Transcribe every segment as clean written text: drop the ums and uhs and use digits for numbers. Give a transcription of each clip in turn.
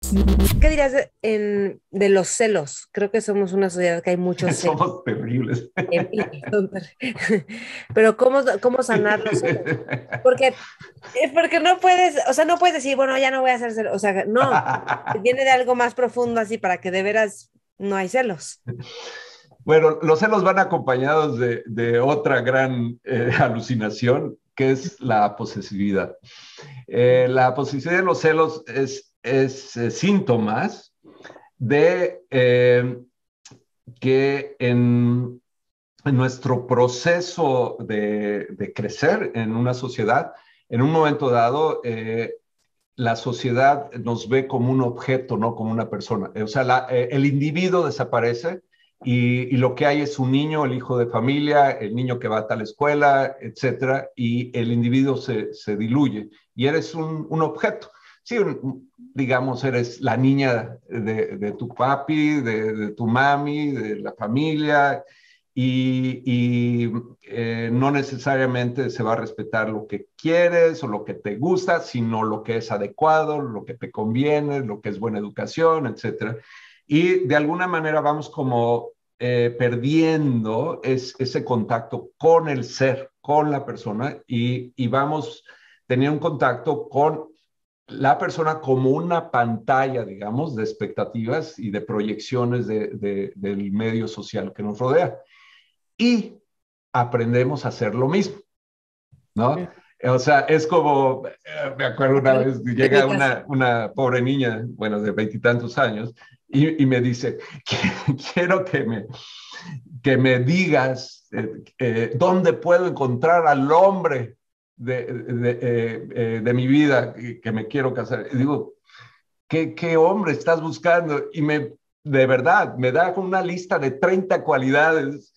¿Qué dirías de los celos? Creo que somos una sociedad que hay muchos celos. Somos terribles. Pero ¿cómo sanar los celos? Porque, porque no puedes, o sea, no puedes decir, bueno, ya no voy a hacer celos. O sea, no, viene de algo más profundo así para que de veras no hay celos. Bueno, los celos van acompañados de otra gran alucinación, que es la posesividad. La posesividad de los celos es síntomas de que en nuestro proceso de crecer en una sociedad, en un momento dado, la sociedad nos ve como un objeto, no como una persona. O sea, el individuo desaparece y lo que hay es un niño, el hijo de familia, el niño que va a tal escuela, etcétera, y el individuo se diluye y eres un objeto. Sí, digamos, eres la niña de tu papi, de tu mami, de la familia, y no necesariamente se va a respetar lo que quieres o lo que te gusta, sino lo que es adecuado, lo que te conviene, lo que es buena educación, etcétera. Y de alguna manera vamos como perdiendo ese contacto con el ser, con la persona, y vamos teniendo un contacto con la persona como una pantalla, digamos, de expectativas y de proyecciones del medio social que nos rodea. Y aprendemos a hacer lo mismo, ¿no? O sea, es como, me acuerdo una vez, llega Técnicas. una pobre niña, bueno, de veintitantos años, y me dice, quiero que me digas dónde puedo encontrar al hombre de mi vida que me quiero casar. Y digo, ¿qué hombre estás buscando? De verdad, me da una lista de 30 cualidades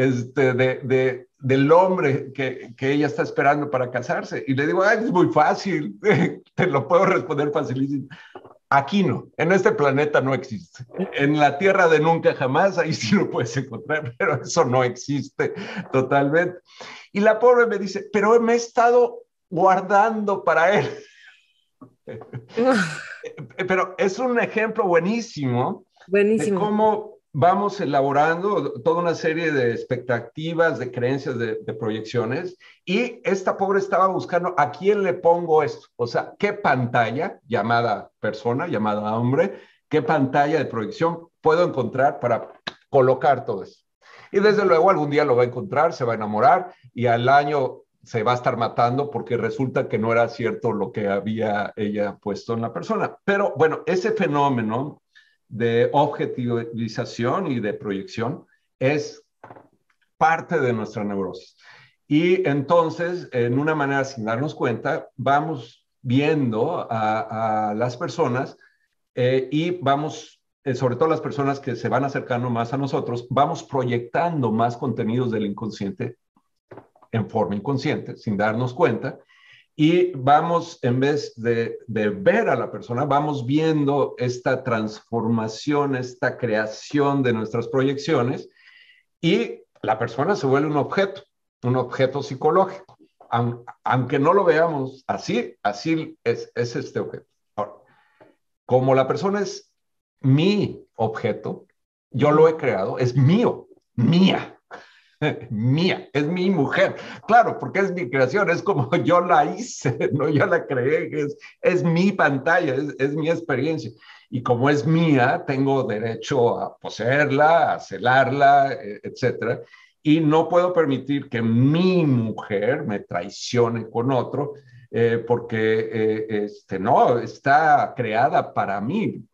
del hombre que ella está esperando para casarse. Y le digo, ay, es muy fácil, te lo puedo responder facilísimo. Aquí no, en este planeta no existe. En la tierra de nunca jamás, ahí sí lo puedes encontrar, pero eso no existe totalmente. Y la pobre me dice, pero me he estado guardando para él. Pero es un ejemplo buenísimo de Buenísimo. cómo vamos elaborando toda una serie de expectativas, de creencias, de proyecciones, y esta pobre estaba buscando a quién le pongo esto, o sea, qué pantalla, llamada persona, llamada hombre, qué pantalla de proyección puedo encontrar para colocar todo eso. Y desde luego algún día lo va a encontrar, se va a enamorar y al año se va a estar matando porque resulta que no era cierto lo que había ella puesto en la persona. Pero bueno, ese fenómeno de objetivización y de proyección es parte de nuestra neurosis. Y entonces, en una manera sin darnos cuenta, vamos viendo a las personas y vamos, sobre todo las personas que se van acercando más a nosotros, vamos proyectando más contenidos del inconsciente en forma inconsciente, sin darnos cuenta, y vamos, en vez de ver a la persona, vamos viendo esta transformación, esta creación de nuestras proyecciones, y la persona se vuelve un objeto psicológico. Aunque no lo veamos así, así es este objeto. Ahora, como la persona es mi objeto, yo lo he creado, es mío, mía, mía, es mi mujer. Claro, porque es mi creación, es como yo la hice, no yo la creé, es mi pantalla, es mi experiencia. Y como es mía, tengo derecho a poseerla, a celarla, etcétera. Y no puedo permitir que mi mujer me traicione con otro, porque no, está creada para mí.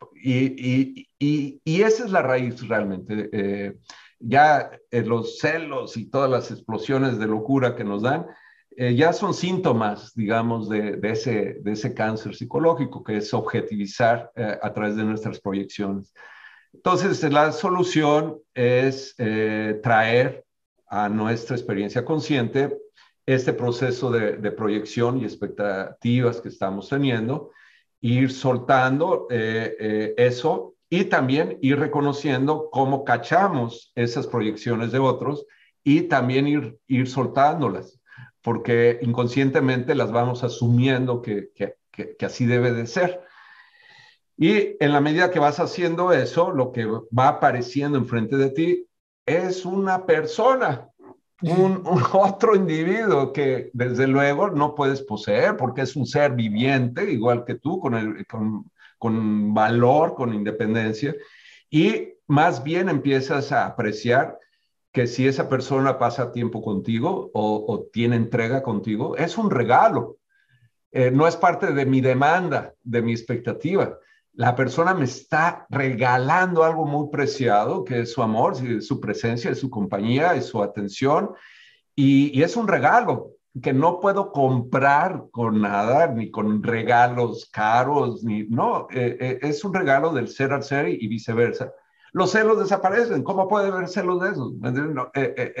Y esa es la raíz realmente. Ya los celos y todas las explosiones de locura que nos dan, ya son síntomas, digamos, de ese cáncer psicológico, que es objetivizar a través de nuestras proyecciones. Entonces, la solución es traer a nuestra experiencia consciente este proceso de proyección y expectativas que estamos teniendo, ir soltando eso y también ir reconociendo cómo cachamos esas proyecciones de otros y también ir soltándolas, porque inconscientemente las vamos asumiendo que así debe de ser. Y en la medida que vas haciendo eso, lo que va apareciendo enfrente de ti es una persona, un otro individuo que desde luego no puedes poseer porque es un ser viviente, igual que tú, con valor, con independencia. Y más bien empiezas a apreciar que si esa persona pasa tiempo contigo o tiene entrega contigo, es un regalo. No es parte de mi demanda, de mi expectativa. La persona me está regalando algo muy preciado, que es su amor, su presencia, su compañía y su atención. Y es un regalo que no puedo comprar con nada, ni con regalos caros, ni no, es un regalo del ser al ser y viceversa. Los celos desaparecen. ¿Cómo puede haber celos de esos? No,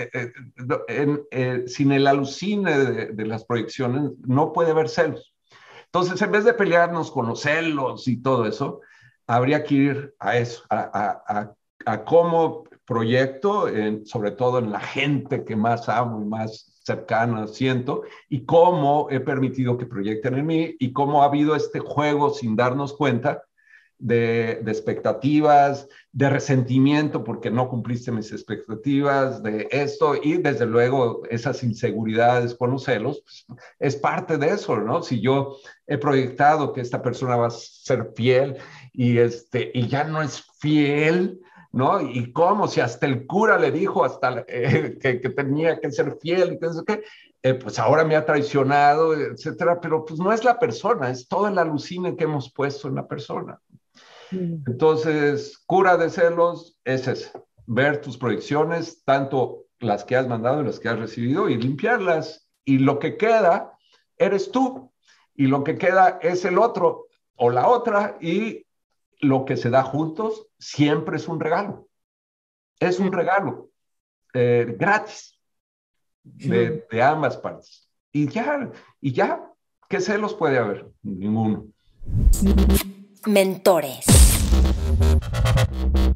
sin el alucine de las proyecciones, no puede haber celos. Entonces, en vez de pelearnos con los celos y todo eso, habría que ir a eso, a cómo proyecto, sobre todo en la gente que más amo y más cercana siento, y cómo he permitido que proyecten en mí, y cómo ha habido este juego sin darnos cuenta de expectativas, de resentimiento porque no cumpliste mis expectativas, de esto, y desde luego esas inseguridades con los celos, pues, es parte de eso, ¿no? Si yo he proyectado que esta persona va a ser fiel y ya no es fiel, ¿no? Y cómo, si hasta el cura le dijo que tenía que ser fiel y que eso que, pues ahora me ha traicionado, etcétera, pero pues no es la persona, es todo el alucine que hemos puesto en la persona. Entonces, cura de celos es ese, ver tus proyecciones, tanto las que has mandado y las que has recibido, y limpiarlas. Y lo que queda eres tú, y lo que queda es el otro o la otra, y lo que se da juntos siempre es un regalo. Es un regalo gratis de ambas partes. Y ya, ¿qué celos puede haber? Ninguno. Mentores.